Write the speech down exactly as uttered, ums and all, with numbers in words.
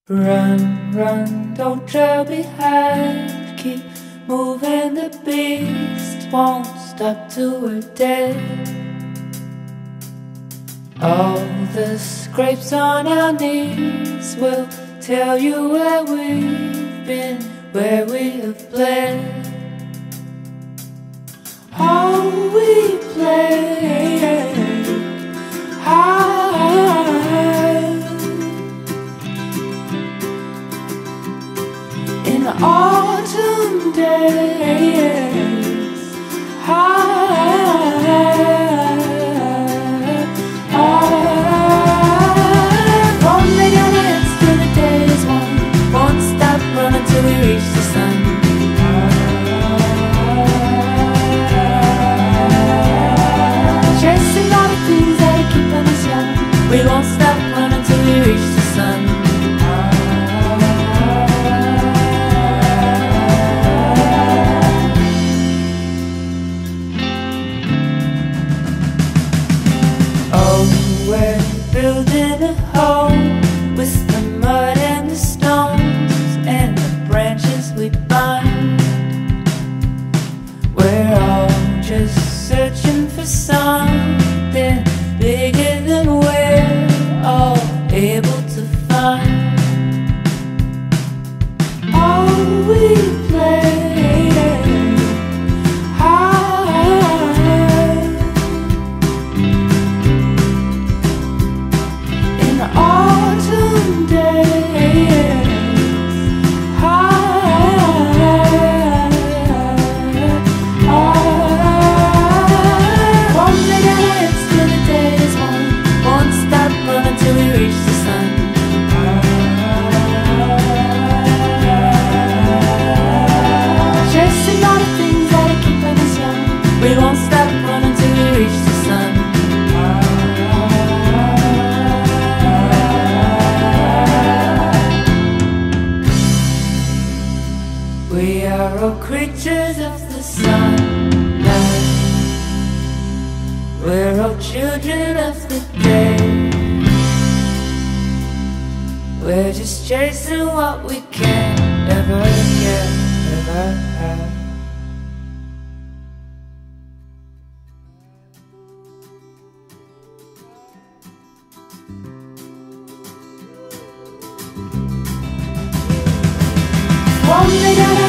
Run, run, don't trail behind. Keep moving, the beast won't stop till we're dead. All the scrapes on our knees will tell you where we've been, where we have bled. All we played high in the autumn days, high, high. Won't make our hands till the day is won. Won't stop running till we reach the sun. Chasing all the things that are keeping us young. We won't stop running till we reach the sun. Oh, we're building a home with the mud and the stones and the branches we bind. We're all just searching for something bigger than we're all able to find. All we played high in the autumn days, high, high. Won't make our heads till the day is won. Won't stop running till we reach the sun. Chasing all the things that are keeping us young. We won't stop running till we reach the sun. We are all creatures of the sunlight. We're all children of the day. We're just chasing what we can't ever get, ever have. Won't make our